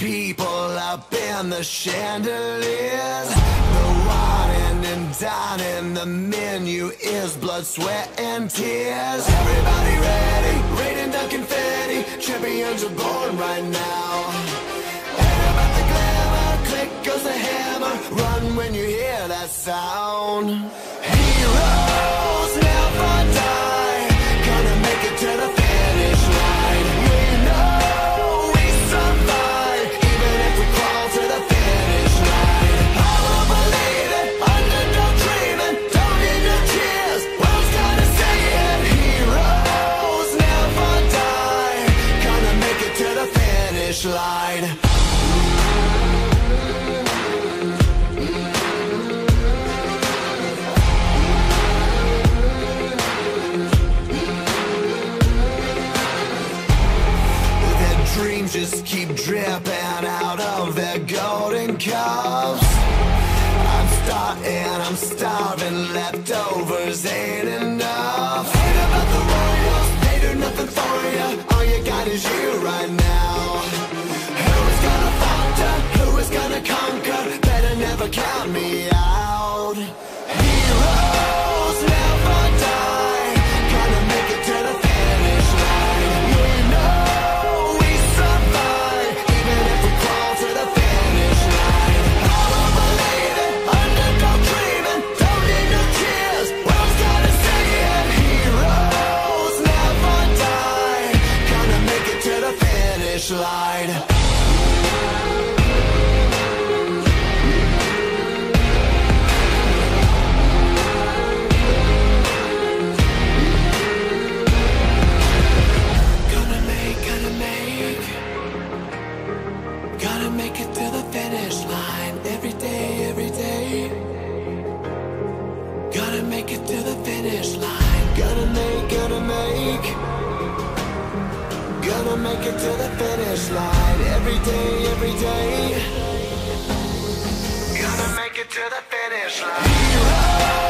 people up in the chandeliers. The wine and dining, the menu is blood, sweat, and tears. Everybody ready, raining down confetti. Champions are born right now. Ain't about the glamour, click goes the hammer. Run when you hear that sound. Heroes never die, gonna make it to the finish line. We know we survive, even if we crawl to the finish line. I will believe it, underdog dreaming, don't need no tears, world's gonna say it. Heroes never die, gonna make it to the finish line. Dreams just keep dripping out of their golden cups. I'm starving, leftovers ain't enough. Ain't about the royals, they do nothing for you. All you got is you right now. Who is gonna falter, who is gonna conquer? Better never count me out. Heroes never die, gonna make it to the finish line. We know we survive, even if we crawl to the finish line. I will believe it, underdog dreaming, don't need no tears, world's gonna say it. Heroes never die, gonna make it to the finish line. Gotta make it to the finish line every day, every day. Gotta make it to the finish line. Gotta make it to the finish line every day, every day. Gotta make it to the finish line.